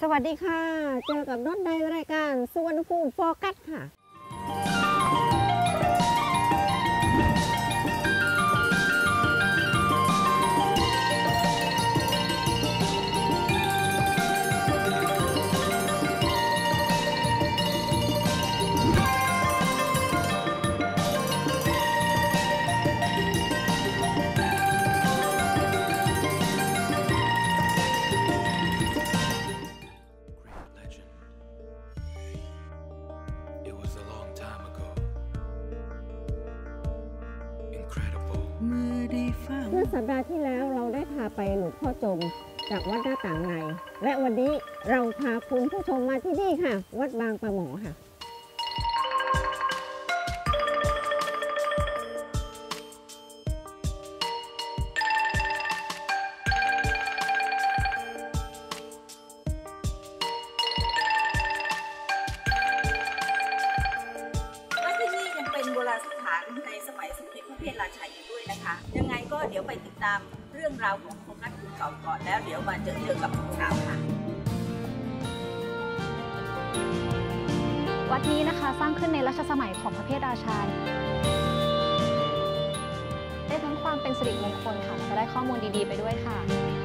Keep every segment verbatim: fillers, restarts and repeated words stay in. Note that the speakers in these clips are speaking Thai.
วัสดีค่ะเจอกับรถในรายการสุวรรณภูมิโฟกัสค่ะเมื่อสัปดาห์ที่แล้วเราได้พาไปหลวงพ่อจมจากวัดหน้าต่างในและวันนี้เราพาคุณผู้ชมมาที่นี่ค่ะวัดบางปะหมอค่ะและที่นี่ยังเป็นโบราณสถานในสมัยสมเด็จพระเพทราชาอยู่ด้วยนะคะยังไงก็เดี๋ยวไปติดตามเรื่องราวของโฟกัสคุณเก่าก่อนแล้วเดี๋ยวมาเจอเจอกับคุณสาวค่ะวัดนี้นะคะสร้างขึ้นในรัชสมัยของพระเพทราชาได้ทั้งความเป็นสิริมงคลค่ะและได้ข้อมูลดีๆไปด้วยค่ะ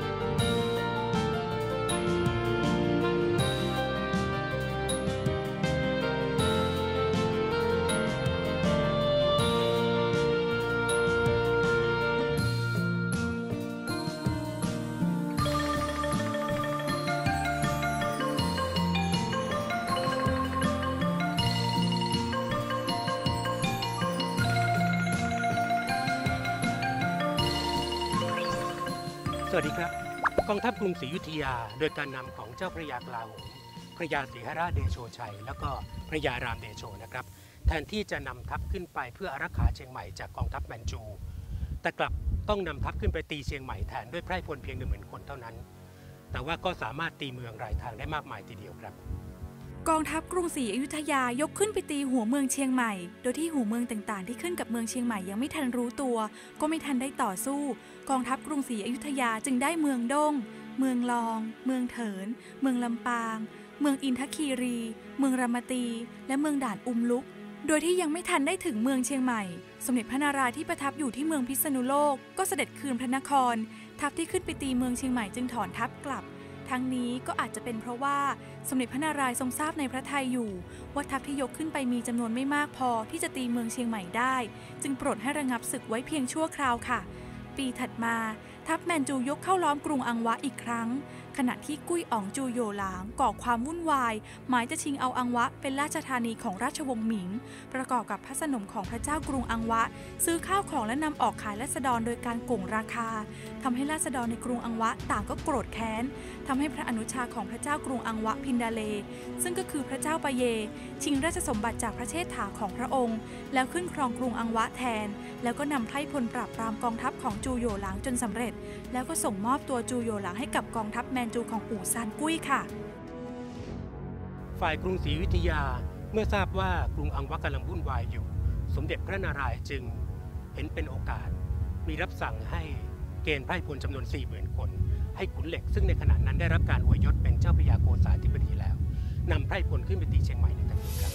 สวัสดีครับกองทัพกรุงศรีอยุธยาโดยการนำของเจ้าพระยากลาโหมพระยาศรีหราชเดโชชัยแล้วก็พระยารามเดโชนะครับแทนที่จะนำทัพขึ้นไปเพื่ออารักขาเชียงใหม่จากกองทัพแมนจูแต่กลับต้องนำทัพขึ้นไปตีเชียงใหม่แทนด้วยไพร่พลเพียงหนึ่งหมื่นคนเท่านั้นแต่ว่าก็สามารถตีเมืองรายทางได้มากมายทีเดียวครับกองทัพกรุงศรีอยุธยายกขึ้นไปตีหัวเมืองเชียงใหม่โดยที่หัวเมืองต่างๆที่ขึ้นกับเมืองเชียงใหม่ยังไม่ทันรู้ตัวก็ไม่ทันได้ต่อสู้กองทัพกรุงศรีอยุธยาจึงได้เมืองด้งเมืองลองเมืองเถินเมืองลำปางเมืองอินทคีรีเมืองรามตีและเมืองด่านอุมลุกโดยที่ยังไม่ทันได้ถึงเมืองเชียงใหม่สมเด็จพระนารายณ์ที่ประทับอยู่ที่เมืองพิษณุโลกก็เสด็จคืนพระนครทัพที่ขึ้นไปตีเมืองเชียงใหม่จึงถอนทัพกลับทั้งนี้ก็อาจจะเป็นเพราะว่าสมเด็จพระนารายณ์ทรงทราบในพระทัยอยู่ว่าทัพที่ยกขึ้นไปมีจำนวนไม่มากพอที่จะตีเมืองเชียงใหม่ได้จึงโปรดให้ระงับศึกไว้เพียงชั่วคราวค่ะปีถัดมาทัพแมนจูยกเข้าล้อมกรุงอังวะอีกครั้งขณะที่กุ้ยอ๋องจูโยหลางก่อความวุ่นวายหมายจะชิงเอาอังวะเป็นราชธานีของราชวงศ์หมิงประกอบกับพระสนมของพระเจ้ากรุงอังวะซื้อข้าวของและนำออกขายราษฎรโดยการโกงราคาทำให้ราษฎรในกรุงอังวะต่างก็โกรธแค้นทำให้พระอนุชาของพระเจ้ากรุงอังวะพินดาเลซึ่งก็คือพระเจ้าปะเยชิงราชสมบัติจากพระเชษฐาของพระองค์แล้วขึ้นครองกรุงอังวะแทนแล้วก็นำไพร่พลปราบปรามกองทัพของจูโยหลางจนสำเร็จแล้วก็ส่งมอบตัวจูโยหลางให้กับกองทัพแมนจูของอู่ซานกุ้ยค่ะฝ่ายกรุงศรีอยุธยาเมื่อทราบว่ากรุงอังวะกำลังวุ่นวายอยู่สมเด็จพระนารายณ์จึงเห็นเป็นโอกาสมีรับสั่งให้เกณฑ์ไพร่พลจำนวน สี่หมื่น คนให้ขุนเหล็กซึ่งในขณะนั้นได้รับการอวยยศเป็นเจ้าพระยาโกษาธิบดีแล้วนำไพร่พลขึ้นไปตีเชียงใหม่ในทันทีครับ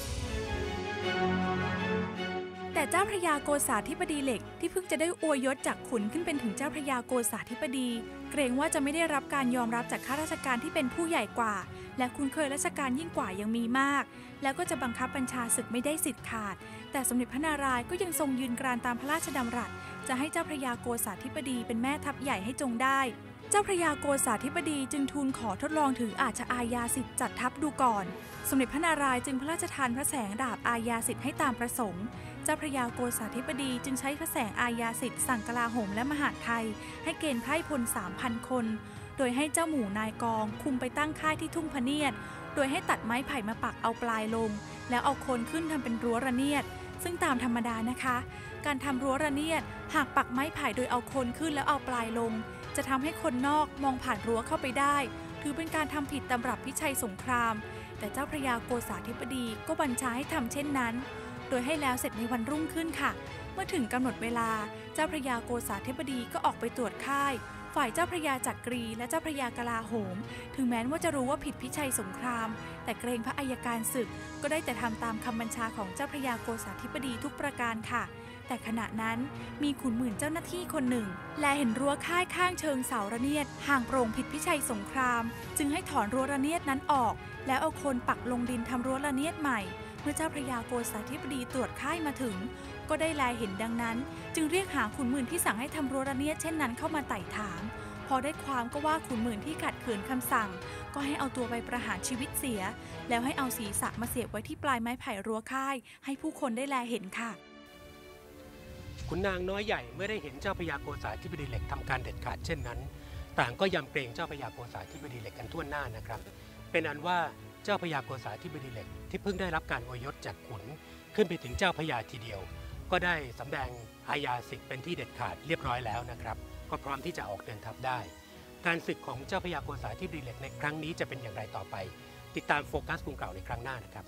แต่เจ้าพระยาโกษาธิบดีเหล็กที่เพิ่งจะได้อวยยศจากขุนขึ้นเป็นถึงเจ้าพระยาโกษาธิบดีเกรงว่าจะไม่ได้รับการยอมรับจากข้าราชการที่เป็นผู้ใหญ่กว่าและคุ้นเคยราชการยิ่งกว่ายังมีมากแล้วก็จะบังคับบัญชาศึกไม่ได้สิทธิ์ขาดแต่สมเด็จพระนารายณ์ก็ยังทรงยืนกรานตามพระราชดำรัสจะให้เจ้าพระยาโกษาธิบดีเป็นแม่ทัพใหญ่ให้จงได้เจ้าพระยาโกษาธิบดีจึงทูลขอทดลองถืออาชอาญาสิทธิ์จัดทัพดูก่อนสมเด็จพระนารายณ์จึงพระราชทานพระแสงดาบอาญาสิทธิ์ให้ตามประสงค์เจ้าพระยาโกษาธิบดีจึงใช้พระแสงอาญาสิทธิ์สั่งกลาโหมและมหาดไทยให้เกณฑ์ไพร่พล สามพัน คนโดยให้เจ้าหมู่นายกองคุมไปตั้งค่ายที่ทุ่งพเนียดโดยให้ตัดไม้ไผ่มาปักเอาปลายลงแล้วเอาโคนขึ้นทำเป็นรั้วระเนียดซึ่งตามธรรมดานะคะการทำรั้วระเนียดหากปักไม้ไผ่โดยเอาโคนขึ้นแล้วเอาปลายลงจะทำให้คนนอกมองผ่านรั้วเข้าไปได้ถือเป็นการทำผิดตำรับพิชัยสงครามแต่เจ้าพระยาโกษาธิบดีก็บัญชาให้ทำเช่นนั้นโดยให้แล้วเสร็จในวันรุ่งขึ้นค่ะเมื่อถึงกำหนดเวลาเจ้าพระยาโกษาธิบดีก็ออกไปตรวจค่ายฝ่ายเจ้าพระยาจักรีและเจ้าพระยากลาโหมถึงแม้ว่าจะรู้ว่าผิดพิชัยสงครามแต่เกรงพระอัยการศึกก็ได้แต่ทำตามคำบัญชาของเจ้าพระยาโกษาธิบดีทุกประการค่ะแต่ขณะนั้นมีขุนหมื่นเจ้าหน้าที่คนหนึ่งแลเห็นรั้วค่ายข้างเชิงเสาระเนียดห่างโปร่งผิดพิชัยสงครามจึงให้ถอนรั้วระเนียดนั้นออกแล้วเอาโคลนปักลงดินทำรั้วระเนียดใหม่เมื่อเจ้าพระยาโกษาธิบดีตรวจค่ายมาถึงก็ได้แลเห็นดังนั้นจึงเรียกหาขุนหมื่นที่สั่งให้ทำรั้วระเนียดเช่นนั้นเข้ามาไต่ถามพอได้ความก็ว่าขุนหมื่นที่ขัดขืนคำสั่งก็ให้เอาตัวไปประหารชีวิตเสียแล้วให้เอาศีรษะมาเสียบไว้ที่ปลายไม้ไผ่รั้วค่ายให้ผู้คนได้แลเห็นค่ะขุนนางน้อยใหญ่เมื่อได้เห็นเจ้าพระยาโกษาธิบดีเหล็กทำการเด็ดขาดเช่นนั้นต่างก็ยำเกรงเจ้าพระยาโกษาธิบดีเหล็กกันทั่วหน้านะครับเป็นอันว่าเจ้าพระยาโกษาธิบดีเหล็กที่เพิ่งได้รับการอวยยศจากขุนขึ้นไปถึงเจ้าพระยาทีเดียวก็ได้สำแดงอาญาสิทธิ์เป็นที่เด็ดขาดเรียบร้อยแล้วนะครับก็พร้อมที่จะออกเดินทัพได้การศึกของเจ้าพระยาโกษาธิบดีเหล็กในครั้งนี้จะเป็นอย่างไรต่อไปติดตามโฟกัสกรุงเก่าในครั้งหน้านะครับ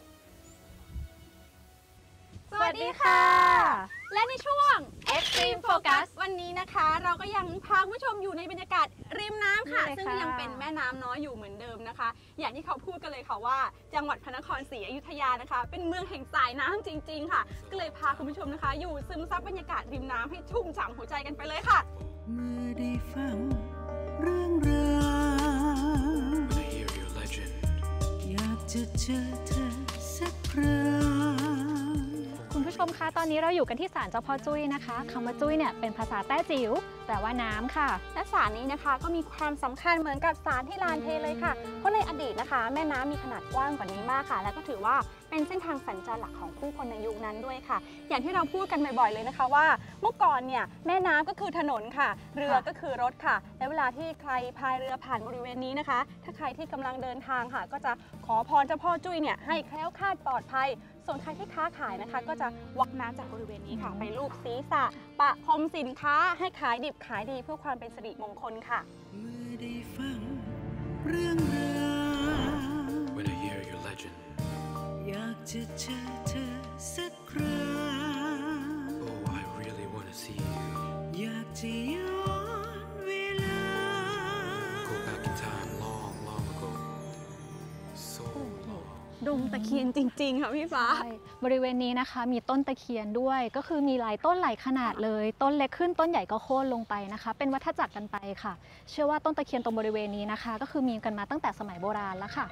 สวัสดีค่ะและในช่วง Extreme Focus วันนี้นะคะเราก็ยังพาผู้ชมอยู่ในบรรยากาศริมน้ำค่ะซึ่งยังเป็นแม่น้ำน้อยอยู่เหมือนเดิมนะคะอย่างที่เขาพูดกันเลยค่ะว่าจังหวัดพระนครศรีอยุธยานะคะเป็นเมืองแห่งสายน้ำจริงๆค่ะก็เลยพาคุณผู้ชมนะคะอยู่ซึมซับบรรยากาศริมน้ำให้ชุ่มฉ่ำหัวใจกันไปเลยค่ะเมื่อได้ฟังเรื่องราวอยากจะเจอเธอสักครั้งคุณผู้ชมคะตอนนี้เราอยู่กันที่ศาลเจ้าพ่อจุ้ยนะคะคำว่าจุ้ยเนี่ยเป็นภาษาแต้จิ๋วแปลว่าน้ำค่ะและศาลนี้นะคะก็มีความสำคัญเหมือนกับศาลที่ลานเทเลยค่ะเพราะในอดีตนะคะแม่น้ำมีขนาดกว้างกว่านี้มากค่ะและก็ถือว่าเป็นเส้นทางสัญจรหลักของผู้คนในยุคนั้นด้วยค่ะอย่างที่เราพูดกันบ่อยๆเลยนะคะว่าเมื่อก่อนเนี่ยแม่น้ำก็คือถนนค่ะเรือก็คือรถค่ะและเวลาที่ใครพายเรือผ่านบริเวณนี้นะคะถ้าใครที่กำลังเดินทางค่ะก็จะขอพรเจ้าพ่อจุ้ยเนี่ยให้แคล้วคลาดปลอดภัยส่วนใครที่ค้าขายนะคะก็จะวักน้ำจากบริเวณนี้ค่ะไปลูบศีรษะปะพรมสินค้าให้ขายดิบขายดีเพื่อความเป็นสิริมงคลค่ะเมื่อได้ฟังเรื่องราว When I hear your legend อยากจะเจอเธอสักครั้ง Oh I really wanna see you อยากจะย้อนเวลา Go back in time long long ago so long ดงตะเคียนจริงๆค่ะพี่ฟ้าบริเวณนี้นะคะมีต้นตะเคียนด้วยก็คือมีหลายต้นหลายขนาดเลยต้นเล็กขึ้นต้นใหญ่ก็โค่นลงไปนะคะเป็นวัฏจักรกันไปค่ะเชื่อว่าต้นตะเคียนตรงบริเวณนี้นะคะก็คือมีกันมาตั้งแต่สมัยโบราณแล้วค่ะ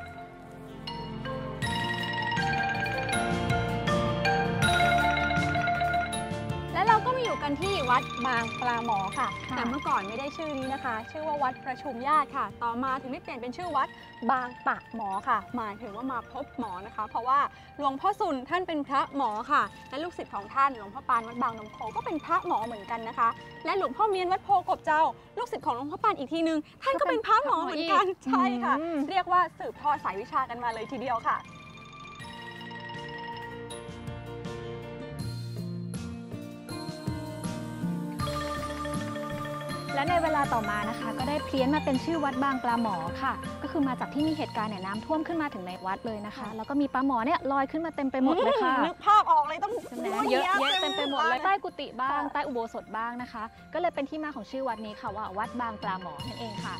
และเราก็มาอยู่กันที่วัดบางปลาหมอค่ะแต่เมื่อก่อนไม่ได้ชื่อนี้นะคะชื่อว่าวัดประชุมญาติค่ะต่อมาถึงได้เปลี่ยนเป็นชื่อวัดบางปะหมอค่ะหมายถึงว่ามาพบหมอนะคะเพราะว่าหลวงพ่อสุนท่านเป็นพระหมอค่ะและลูกศิษย์ของท่านหลวงพ่อปานวัดบางนมโคก็เป็นพระหมอเหมือนกันนะคะและหลวงพ่อเมียนวัดโพกบเจ้าลูกศิษย์ของหลวงพ่อปานอีกทีนึงท่านก็เป็นพระหมอเหมือนกันใช่ค่ะเรียกว่าสืบทอดสายวิชากันมาเลยทีเดียวค่ะและในเวลาต่อมานะคะก็ได้เพี้ยนมาเป็นชื่อวัดบางปลาหมอค่ะก็คือมาจากที่มีเหตุการณ์เนี่ยน้ำท่วมขึ้นมาถึงในวัดเลยนะคะแล้วก็มีปลาหมอเนี่ยลอยขึ้นมาเต็มไปหมดเลยค่ะนึกภาพออกเลยต้องเยอะแยะเต็มไปหมดเลยใต้กุฏิบ้างใต้อุโบสถบ้างนะคะก็เลยเป็นที่มาของชื่อวัดนี้ค่ะว่าวัดบางปลาหมอนั่นเองค่ะ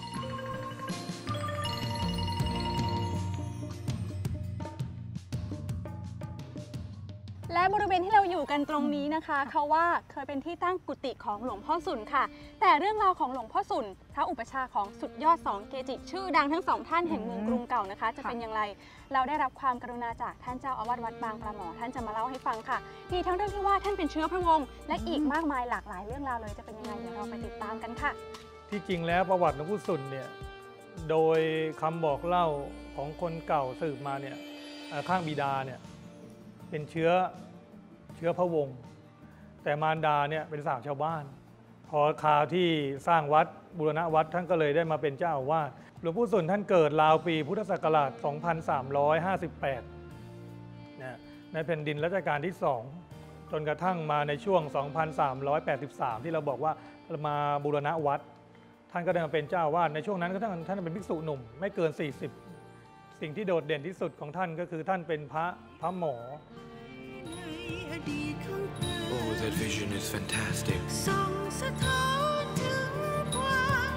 และบริเวณที่เราอยู่กันตรงนี้นะคะเขาว่าเคยเป็นที่ตั้งกุฏิของหลวงพ่อสุนค่ะแต่เรื่องราวของหลวงพ่อสุนพระอุปชาของสุดยอดสองเกจิชื่อดังทั้งสองท่านแห่งเมืองกรุงเก่านะคะจะเป็นอย่างไรเราได้รับความกรุณาจากท่านเจ้าอาวาสวัดบางปลาหมอท่านจะมาเล่าให้ฟังค่ะมีทั้งเรื่องที่ว่าท่านเป็นเชื้อพระวงศ์และอีกมากมายหลากหลายเรื่องราวเลยจะเป็นยังไงเดี๋ยวเราไปติดตามกันค่ะที่จริงแล้วประวัติหลวงพ่อสุนเนี่ยโดยคำบอกเล่าของคนเก่าสืบมาเนี่ยข้างบิดาเนี่ยเป็นเชื้อเชื้อพระวงศ์แต่มารดาเนี่ยเป็นสาวชาวบ้านพอคราวที่สร้างวัดบูรณะวัดท่านก็เลยได้มาเป็นเจ้าอาวาสหลวงพ่อสุนท่านเกิดราวปีพุทธศักราชสองพันสามร้อยห้าสิบแปดนะในแผ่นดินรัชกาลที่สองจนกระทั่งมาในช่วงสองพันสามร้อยแปดสิบสามที่เราบอกว่ามาบูรณะวัดท่านก็ได้มาเป็นเจ้าอาวาสในช่วงนั้นก็ท่านท่านเป็นภิกษุหนุ่มไม่เกินสี่สิบสิ่งที่โดดเด่นที่สุดของท่านก็คือท่านเป็นพระพระหมอ Oh, that vision is fantastic. ส่องสะท้อนถึงความ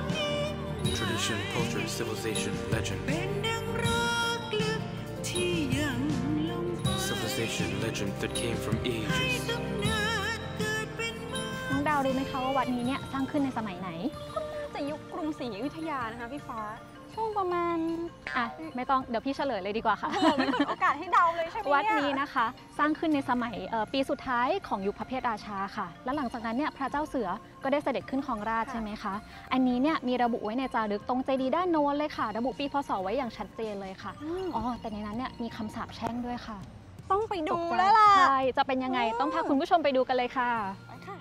Tradition, culture, civilization, legend. เป็นดังรักลึกที่ยังลงไป Civilization, legend that came from ให้ ages. กำเนิดเกิดเป็นเมืองน้องดาวรู้ไหมคะว่าวัดนี้เนี่ยสร้างขึ้นในสมัยไหนจะยุคกรุงศรีอยุธยานะคะพี่ฟ้าช่วงประมาณอ่ะไม่ต้องเดี๋ยวพี่เฉลยเลยดีกว่าค่ะโอ้โหไม่เปิดโอกาสให้เดาเลยใช่ไหมวัดเนี่ยนี้นะคะสร้างขึ้นในสมัยเอ่อปีสุดท้ายของยุคพระเพทราชาค่ะ แล้วหลังจากนั้นเนี่ยพระเจ้าเสือก็ได้เสด็จขึ้นครองราชย์ใช่ไหมคะอันนี้เนี่ยมีระบุไว้ในจารึกตรงเจดีย์ด้านโน้นเลยค่ะ ระบุปีพศไว้อย่างชัดเจนเลยค่ะอืมอ๋อแต่ในนั้นเนี่ยมีคำสาปแช่งด้วยค่ะต้องไปดูแล้วล่ะใช่จะเป็นยังไงต้องพาคุณผู้ชมไปดูกันเลยค่ะไปค่ะ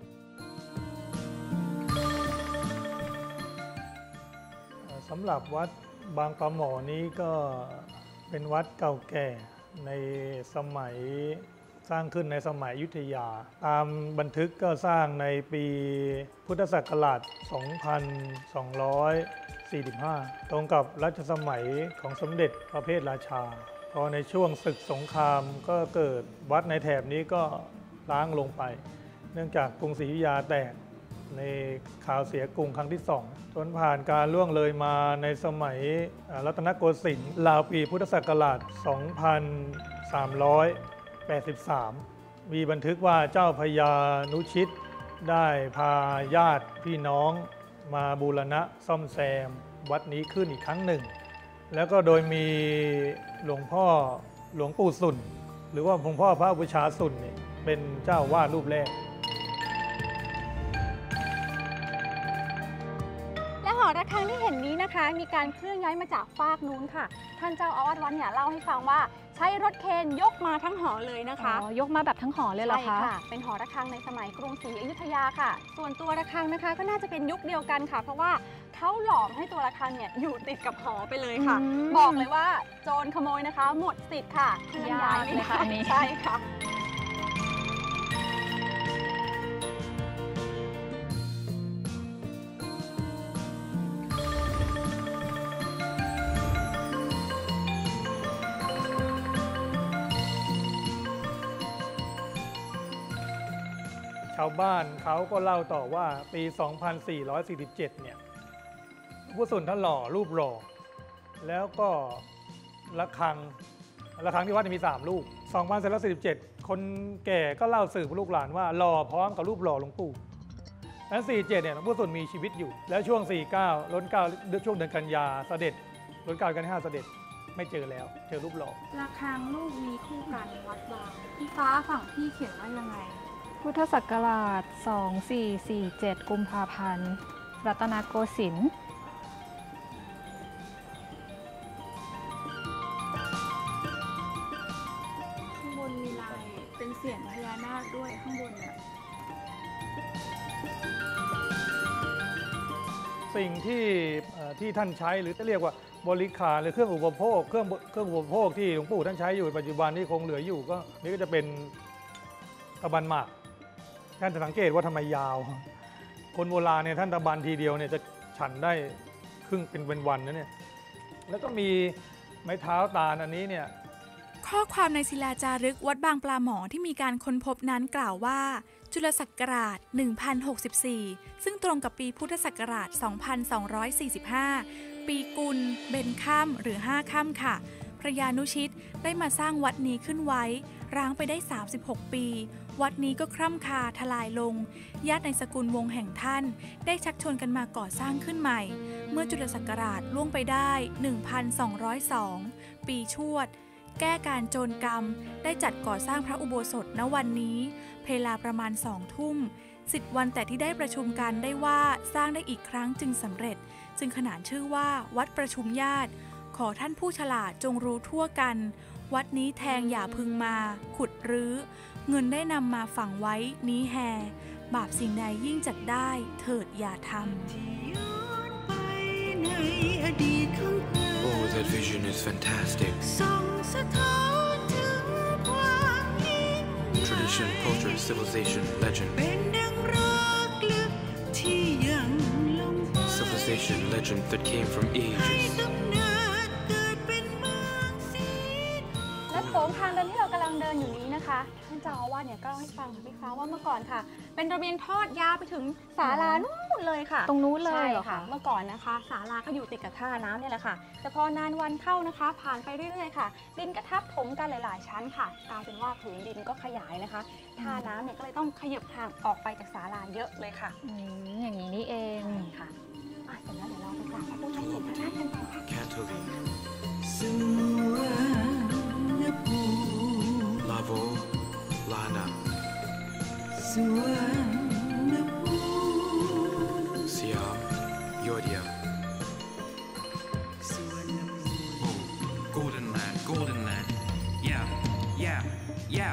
สำหรับวัดบางปลาหมอนี้ก็เป็นวัดเก่าแก่ในสมัยสร้างขึ้นในสมัยอยุธยา ตามบันทึกก็สร้างในปีพุทธศักราช สองพันสองร้อยสี่สิบห้า ตรงกับรัชสมัยของสมเด็จพระเพทราชา พอในช่วงศึกสงครามก็เกิดวัดในแถบนี้ก็ล้างลงไป เนื่องจากกรุงศรีอยุธยาแตกในข่าวเสียกรุงครั้งที่สองจนผ่านการล่วงเลยมาในสมัยรัตนโกสินทร์ราวปีพุทธศักราช สองพันสามร้อยแปดสิบสาม มีบันทึกว่าเจ้าพญานุชิตได้พาญาติพี่น้องมาบูรณะซ่อมแซมวัดนี้ขึ้นอีกครั้งหนึ่ง แล้วก็โดยมีหลวงพ่อหลวงปู่สุนหรือว่าหลวงพ่อพระอุปชาสุนนี่เป็นเจ้าวาดรูปแรกและหอระฆังที่เห็นนี้นะคะ มีการเคลื่อนย้ายมาจากฟากนู้นค่ะ ท่านเจ้าอาวาสวัดเนี่ยเล่าให้ฟังว่าใช้รถเคนยกมาทั้งหอเลยนะคะอ๋อยกมาแบบทั้งหอเลยเหรอใช่คะค่ะ เป็นหอระฆังในสมัยกรุงศรีอยุธยาค่ะ ส่วนตัวระฆังนะคะก็น่าจะเป็นยุคเดียวกันค่ะ เพราะว่าเขาหลอมให้ตัวระฆังเนี่ยอยู่ติดกับหอไปเลยค่ะอืมบอกเลยว่าโจรขโมยนะคะ หมดสิทธิ์ค่ะเคลื่อนย้ายไม่ยากเลยได้ค่ะอันนี้ใช่ค่ะชาวบ้านเขาก็เล่าต่อว่าปี สองพันสี่ร้อยสี่สิบเจ็ด เนี่ยผู้สุนท่านหล่อรูปหล่อแล้วก็ระฆังระฆังที่วัดมีสามลูก สองพันสี่ร้อยสี่สิบเจ็ด คนแก่ก็เล่าสืบลูกหลานว่าหล่อพร้อมกับรูปหล่อหลวงปู่นั้นสี่สิบเจ็ดเนี่ยหลวงปู่สุนมีชีวิตอยู่ แล้วช่วงสี่สิบเก้าล้นเก้าช่วงเดือนกันยาเสด็จล้นเก้ากันที่ห้าเสด็จไม่เจอแล้วเจอรูปหล่อระฆังลูกมีคู่กันวัดบางพี่ฟ้าฝั่งพี่เขียนว่ายังไงพุทธศักราช สองพันสี่ร้อยสี่สิบเจ็ด กุมภาพันธ์ รัตนโกสินทร์ข้างบนมีลายเป็นเสียงพญานาคด้วยข้างบนเนี่ยสิ่งที่เอ่อที่ท่านใช้หรือจะเรียกว่าบริขารหรือเครื่องอุปโภคเครื่องเครื่องอุปโภคที่หลวงปู่ท่านใช้อยู่ปัจจุบันนี้คงเหลืออยู่ก็นี่ก็จะเป็นตะบันหมากท่านจะสังเกตว่าทำไมยาว คนโบราณเนี่ยท่านตะบันทีเดียวเนี่ยจะฉันได้ครึ่งเป็นเป็นวันนะเนี่ยแล้วก็มีไม้เท้าตาลอันนี้เนี่ยข้อความในศิลาจารึกวัดบางปลาหมอที่มีการค้นพบนั้นกล่าวว่า จุลศักราช หนึ่งพันหกสิบสี่ ซึ่งตรงกับปีพุทธศักราช สองพันสองร้อยสี่สิบห้า ปีกุล เบญค่ำหรือห้าค่ำค่ะ พระยานุชิตได้มาสร้างวัดนี้ขึ้นไว้ ร้างไปได้ สามสิบหก ปี วัดนี้ก็คร่ำคาทลายลง ญาติในสกุลวงศ์แห่งท่าน ได้ชักชวนกันมาก่อสร้างขึ้นใหม่ เมื่อจุลศักราชล่วงไปได้ หนึ่งพันสองร้อยสอง ปีชวด แก้การโจรกรรมได้จัดก่อสร้างพระอุโบสถณวันนี้เวลาประมาณสองทุ่มสิบวันแต่ที่ได้ประชุมกันได้ว่าสร้างได้อีกครั้งจึงสำเร็จ จึงขนานชื่อว่าวัดประชุมญาติขอท่านผู้ฉลาดจงรู้ทั่วกัน วัดนี้แทงอย่าพึงมา ขุดรื้อเงินได้นำมาฝังไว้นี้แฮบาปสิ่งใดยิ่งจัดได้เถิดอย่าทำที่ย้อนไปในอดีตของเธอ Oh, that vision is fantastic. ส่องสะท้อนถึงความยิ่งใหญ่ Tradition, culture, civilization, legend. เป็นดังรักลึกที่ยังลงไป Civilization, legend that came from ให้ ages. กำเนิดเกิดเป็นเมืองสีทองและโถงทางเดินที่เรากำลังเดินอยู่นี้นะคะท่านเจ้าอาวาสเนี่ยก็เล่าให้ฟังค่ะพี่ฟ้าว่าเมื่อก่อนค่ะ เป็นระเบียงทอดยาวไปถึงศาลานู่นเลยค่ะตรงนู้นเลยใช่เหรอค่ะคะเมื่อก่อนนะคะศาลาก็อยู่ติดกับท่าน้ำเนี่ยแหละค่ะแต่พอนานวันเข้านะคะ ผ่านไปเรื่อยๆค่ะดินก็ทับถมกันหลายๆชั้นค่ะกลายเป็นว่าผืนดินก็ขยายนะคะท่าน้ำเนี่ยก็เลยต้องขยับห่างออกไปจากศาลาเยอะเลยค่ะอืมอย่างนี้นี่เองค่ะอ่ะเสร็จแล้วเดี๋ยวเราไปกราบพระพุทธรูปพระธาตุกันต่อค่ะ Can't believe Suwarnabhumi Lavo Lana Suwarnabhumi Siam Yodia Oh Golden Land Golden Land Yeah Yeah Yeah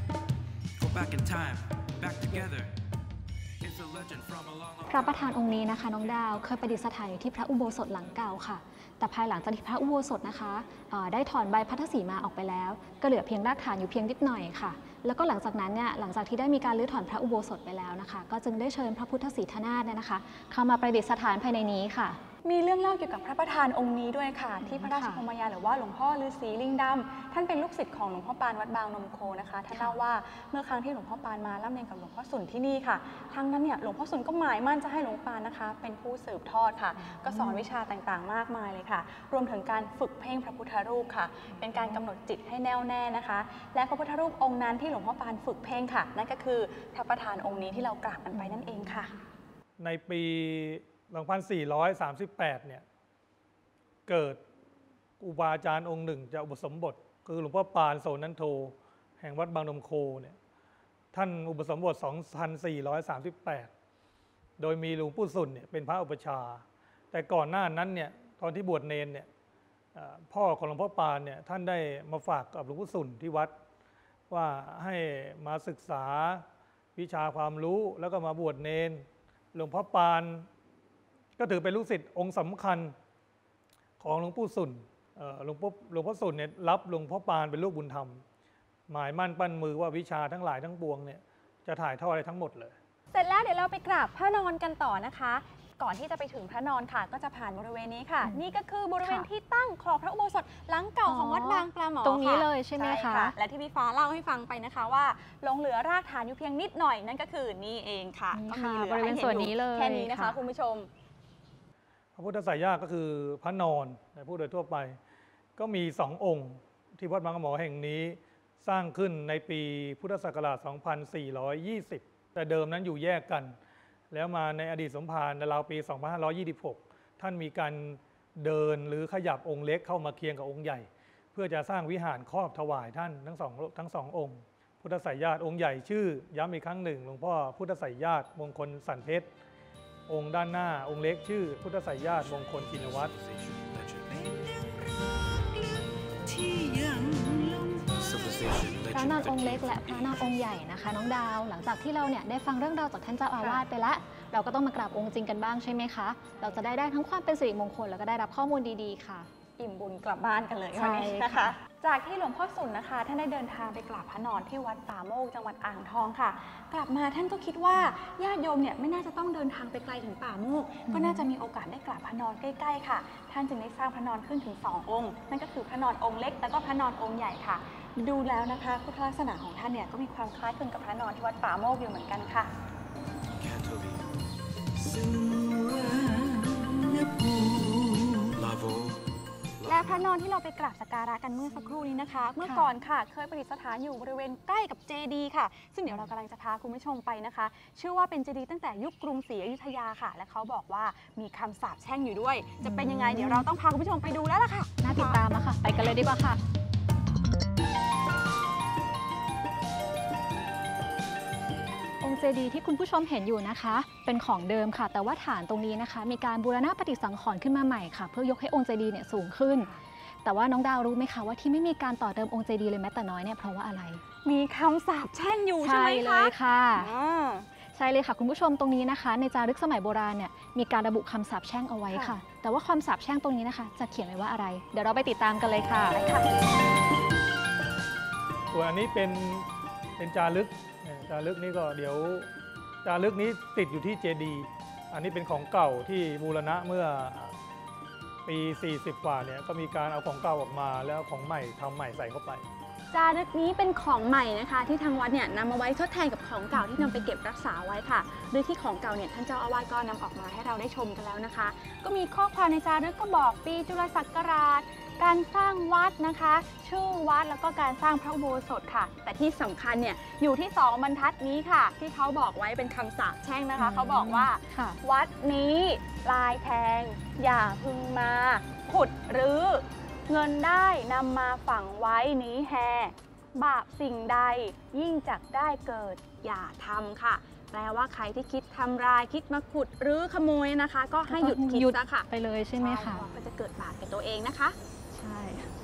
Go back in time Back together It's a legend from a long พระประธานองค์นี้นะคะน้องดาวเคยประดิษฐานอยู่ที่พระอุโบสถหลังเก่าค่ะ แต่ภายหลังจากที่พระอุโบสถนะคะเอ่อได้ถอนใบพัทธสีมาออกไปแล้ว ก็เหลือเพียงรากฐานอยู่เพียงนิดหน่อยค่ะ แล้วก็หลังจากนั้นเนี่ยหลังจากที่ได้มีการรื้อถอนพระอุโบสถไปแล้วนะคะ ก็จึงได้เชิญพระพุทธสีทนาถเนี่ยนะคะ เข้ามาประดิษฐานภายในนี้ค่ะมีเรื่องเล่าเกี่ยวกับพระประธานองค์นี้ด้วยค่ะ ที่พระราชพรหมยานหรือว่าหลวงพ่อฤาษีลิงดำท่านเป็นลูกศิษย์ของหลวงพ่อปานวัดบางนมโคนะคะท่านเล่าว่าเมื่อครั้งที่หลวงพ่อปานมาร่ำเรียนกับหลวงพ่อสุนที่นี่ค่ะครั้งนั้นเนี่ยหลวงพ่อสุนก็หมายมั่นจะให้หลวงปานนะคะ เป็นผู้สืบทอดค่ะ ก็สอนวิชาต่างๆ มากมายเลยค่ะ รวมถึงการฝึกเพ่งพระพุทธรูปค่ะ เป็นการกำหนดจิตให้แน่วแน่นะคะ และพระพุทธรูปองค์นั้นที่หลวงพ่อปานฝึกเพ่งค่ะนั่นก็คือพระประธานองค์นี้ที่เรากราบกันไปนั่นเองค่ะในปี สองพันสี่ร้อยสามสิบแปด เนี่ยเกิดครูบาอาจารย์องค์หนึ่งจะอุปสมบทคือหลวงพ่อปานโสนันโทแห่งวัดบางนมโคเนี่ยท่านอุปสมบท สองพันสี่ร้อยสามสิบแปด โดยมีหลวงปู่สุนเนี่ยเป็นพระอุปชาแต่ก่อนหน้านั้นเนี่ยตอนที่บวชเนนเนี่ยพ่อของหลวงพ่อปานเนี่ยท่านได้มาฝากกับหลวงปู่สุนที่วัดว่าให้มาศึกษาวิชาความรู้แล้วก็มาบวชเนนหลวงพ่อปานก็ถือเป็นลูกศิษย์องค์สำคัญของหลวงปู่สุนหลวงพ่อหลวงพ่อสุนเนี่ยรับหลวงพ่อปานเป็นลูกบุญธรรมหมายมั่นปั้นมือว่าวิชาทั้งหลายทั้งปวงเนี่ยจะถ่ายทอดอะไรทั้งหมดเลยเสร็จแล้วเดี๋ยวเราไปกราบพระนอนกันต่อนะคะ ก่อนที่จะไปถึงพระนอนค่ะ ก็จะผ่านบริเวณนี้ค่ะ นี่ก็คือบริเวณที่ตั้งของพระอุโบสถหลังเก่าของวัดบางปลาหมอตรงนี้เลยใช่ไหมคะและที่พี่ฟ้าเล่าให้ฟังไปนะคะว่าหลงเหลือรากฐานอยู่เพียงนิดหน่อยนั่นก็คือนี่เองค่ะนี่ก็ค่ะมีเหลือบริเวณส่วนนี้เลยแค่นี้นะคะค่ะคุณผู้ชมพระพุทธไสยญาติก็คือพระนอนในพูดโดยทั่วไปก็มีสององค์ที่วัดบางปลาหมอแห่งนี้สร้างขึ้นในปีพุทธศักราช สองพันสี่ร้อยยี่สิบ แต่เดิมนั้นอยู่แยกกันแล้วมาในอดีตสมภารในราวปี สองพันห้าร้อยยี่สิบหก ท่านมีการเดินหรือขยับองค์เล็กเข้ามาเคียงกับองค์ใหญ่ เพื่อจะสร้างวิหารครอบถวายท่านทั้งสองทั้งสององค์ พุทธไสยญาติองค์ใหญ่ชื่อย้ำอีกครั้งหนึ่งหลวงพ่อพุทธไสยญาติมงคลสันเพชรองค์ด้านหน้าองค์เล็กชื่อพุทธไสยญาติมงคลชินวัตรที่ยังลง Civilization พระนอนองค์เล็กและพระนอนองค์ใหญ่นะคะน้องดาวหลังจากที่เราเนี่ยได้ฟังเรื่องราวจากท่านเจ้าอาวาสไปแล้วเราก็ต้องมากราบองค์จริงกันบ้างใช่ไหมคะเราจะได้ได้ทั้งความเป็นสิริมงคลแล้วก็ได้รับข้อมูลดีๆค่ะอิ่มบุญกลับบ้านกันเลยใช่วันนี้นะค่ะคะ จากที่หลวงพ่อสุนนะคะท่านได้เดินทางไปกราบพระนอนที่วัดป่าโมกจังหวัดอ่างทองค่ะ กลับมาท่านก็คิดว่าญาติโยมเนี่ยไม่น่าจะต้องเดินทางไปไกลถึงป่าโมกก็น่าจะมีโอกาสได้กราบพระนอนใกล้ๆค่ะ ท่านจึงได้สร้างพระนอนขึ้นถึงสององค์นั่นก็คือพระนอนองค์เล็กแล้วก็พระนอนองค์ใหญ่ค่ะ ดูแล้วนะคะพุทธลักษณะของท่านเนี่ยก็มีความคล้ายคลึงกับพระนอนที่วัดป่าโมกอยู่เหมือนกันค่ะ Can't believe สุวรรณภูมิ Lavo และพระนอนที่เราไปกราบสักการะกันเมื่อสักครู่นี้นะคะ เมื่อก่อนค่ะเคยประดิษฐานอยู่บริเวณใกล้กับเจดีย์ค่ะ ซึ่งเดี๋ยวเรากำลังจะพาคุณผู้ชมไปนะคะ เชื่อว่าเป็นเจดีย์ตั้งแต่ยุคกรุงศรีอยุธยาค่ะ และเขาบอกว่ามีคำสาปแช่งอยู่ด้วย จะเป็นยังไงเดี๋ยวเราต้องพาคุณผู้ชมไปดูแล้วล่ะค่ะน่าติดตามแล้วค่ะไปกันเลยดีกว่าค่ะองค์เจดีย์ที่คุณผู้ชมเห็นอยู่นะคะ เป็นของเดิมค่ะ แต่ว่าฐานตรงนี้นะคะ มีการบูรณะปฏิสังขรณ์ขึ้นมาใหม่ค่ะ เพื่อยกให้องค์เจดีย์เนี่ยสูงขึ้น แต่ว่าน้องดาวรู้ไหมคะว่าที่ไม่มีการต่อเติมองค์เจดีย์เลยแม้แต่น้อยเนี่ยเพราะว่าอะไรมีคำสาปแช่งอยู่ใช่ไหมเลคะยค่ะอ่าใช่เลยค่ะคุณผู้ชมตรงนี้นะคะ ในจารึกสมัยโบราณเนี่ยมีการระบุคำสาปแช่งเอาไว้ค่ะค่ะแต่ว่าคำสาปแช่งตรงนี้นะคะ จะเขียนไว้ว่าอะไร เดี๋ยวเราไปติดตามกันเลยค่ะไปค่ะส่วนอันนี้เป็นเป็นจารึกเนี่ยจารึกนี้ก็เดี๋ยวจารึกนี้ติดอยู่ที่เจดีย์อันนี้เป็นของเก่าที่บูรณะเมื่อปี สี่สิบ กว่าเนี่ยก็มีการเอาของเก่าออกมาแล้วของใหม่ทำใหม่ใส่เข้าไปจารึกนี้เป็นของใหม่นะคะที่ทางวัดเนี่ยนำมาไว้ทดแทนกับของเก่าที่นำไปเก็บรักษาไว้ค่ะโดยที่ของเก่าเนี่ยท่านเจ้าอาวาสก็นำออกมาให้เราได้ชมกันแล้วนะคะก็มีข้อความในจารึกก็บอกปีจุลศักราชการสร้างวัดนะคะชื่อวัดแล้วก็การสร้างพระอุโบสถค่ะแต่ที่สำคัญเนี่ยอยู่ที่สองบรรทัดนี้ค่ะที่เขาบอกไว้เป็นคำสาปแช่งนะคะเขาบอกว่าวัดนี้ลายแทงอย่าพึงมาขุดหรือเงินได้นำมาฝังไว้นี้แฮบาปสิ่งใดยิ่งจักได้เกิดอย่าทำค่ะแปลว่าใครที่คิดทำลายคิดมาขุดหรือขโมยนะคะก็ให้หยุดคิดซะค่ะไปเลยใช่ไหมคะก็จะเกิดบาปกับตัวเองนะคะใช่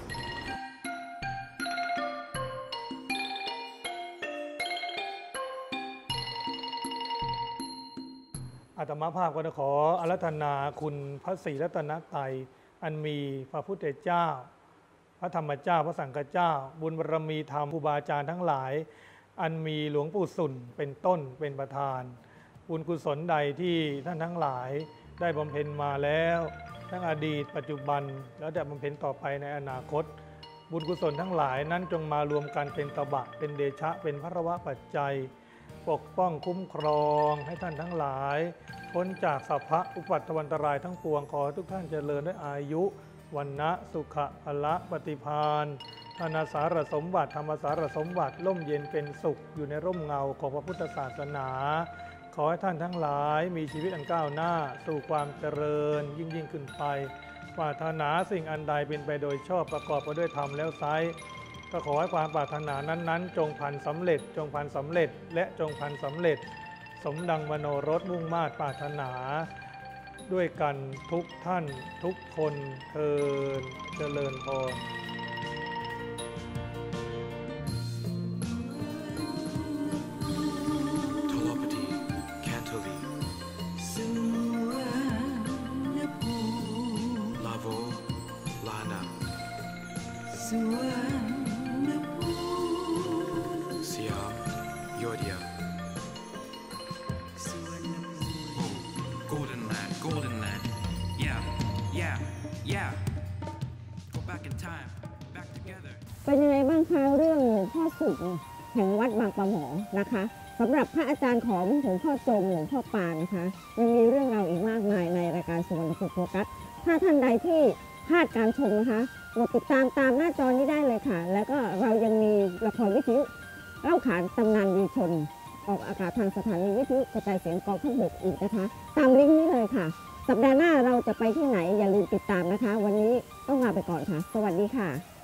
อาตมาภาพก็จะขออาราธนาคุณพระศรีรัตนตรัยอันมีพระพุทธเจ้าพระธรรมเจ้าพระสังฆเจ้าบุญบารมีธรรมครูบาอาจารย์ทั้งหลายอันมีหลวงปู่สุนเป็นต้นเป็นประธานบุญกุศลใดที่ท่านทั้งหลายได้บำเพ็ญมาแล้วทั้งอดีตปัจจุบันแล้วจะบำเพ็ญต่อไปในอนาคตบุญกุศลทั้งหลายนั้นจงมารวมกันเป็นตบะเป็นเดชะเป็นพระวะปัจจัยปกป้องคุ้มครองให้ท่านทั้งหลายพ้นจากสัพพะอุปัตตวันตรายทั้งปวงขอทุกท่านเจริญด้วยอายุวันนะสุขะพละปฏิภาณธนาสารสมบัติธรรมสารสมบัติร่มเย็นเป็นสุขอยู่ในร่มเงาของพระพุทธศาสนาขอให้ท่านทั้งหลายมีชีวิตอันก้าวหน้าสู่ความเจริญยิ่งยิ่งขึ้นไปปรารถนาสิ่งอันใดเป็นไปโดยชอบประกอบไปด้วยธรรมแล้วไซร้ก็ขอให้ความปรารถนานั้นๆจงพันสำเร็จจงพันสำเร็จและจงพันสำเร็จสมดังมโนรสมุ่งมา่ปรารถนาด้วยกันทุกท่านทุกคนเทินเจริญพรเป็นยังไงบ้างคะเรื่องหลวงพ่อสุขแห่งวัดบางปะหมอนะคะสำหรับพระอาจารย์ของหลวงพ่อจงหลวงพ่อปานนะคะยังมีเรื่องราวอีกมากมายในรายการสุวรรณภูมิโฟกัสถ้าท่านใดที่พลาดการชมนะคะกดติดตามตามหน้าจอนี้ได้เลยค่ะแล้วก็เรายังมีละครวิทยุเล่าขานตำนานวีชนออกอากาศทางสถานีวิทยุกระจายเสียงกองทัพบกอีกนะคะตามลิงก์นี้เลยค่ะสัปดาห์หน้าเราจะไปที่ไหนอย่าลืมติดตามนะคะวันนี้ต้องลาไปก่อนค่ะสวัสดีค่ะ